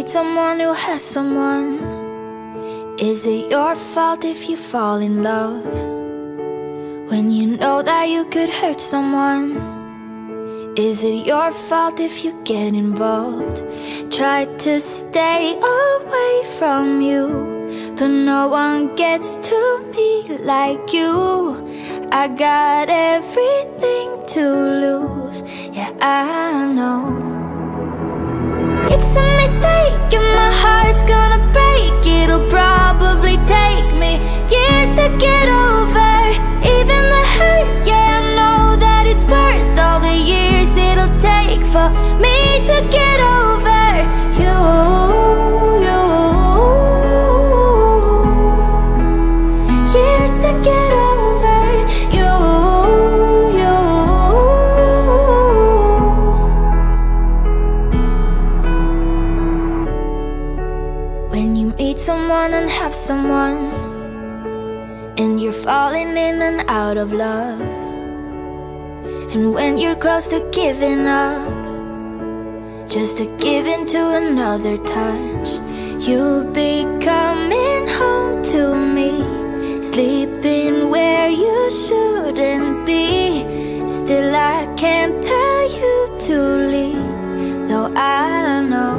meet someone who has someone, is it your fault if you fall in love? When you know that you could hurt someone, is it your fault if you get involved? Tried to stay away from you, but no one gets to me like you. I got everything to lose, yeah, I know. It's a mistake and my heart's gonna break. It'll probably take me years to get over even the hurt, yeah, I know that it's worth all the years it'll take for me to get over you. Years to get over you. When you meet someone and have someone, and you're falling in and out of love, and when you're close to giving up, just to give in to another touch, you'll be coming home to me, sleeping where you shouldn't be. Still I can't tell you to leave, though I know.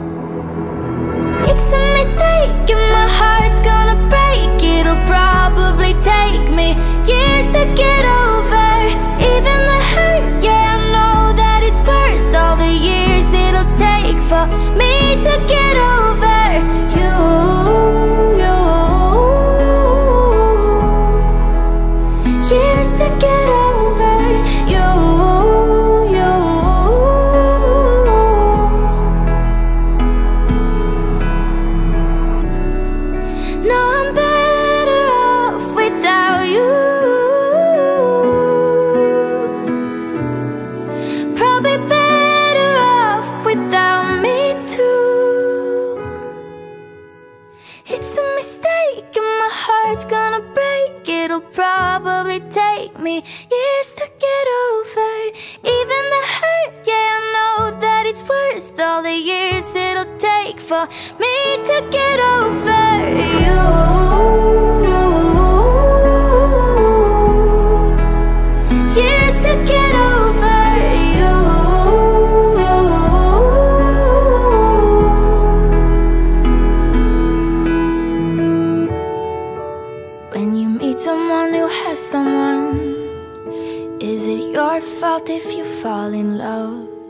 It's a mistake and my heart's gonna break. It'll probably take me years to get over even the hurt, yeah, I know that it's worth all the years it'll take for me to get over you. Years to get over you. Now I'm better off without you. Probably better off without me too. It's a mistake and my heart's gonna break. It'll probably take me years to get over even the hurt, yeah, I know that it's worth all the years it'll take for me to get over you. Years to get over you. When you meet someone who has someone, is it your fault if you fall in love?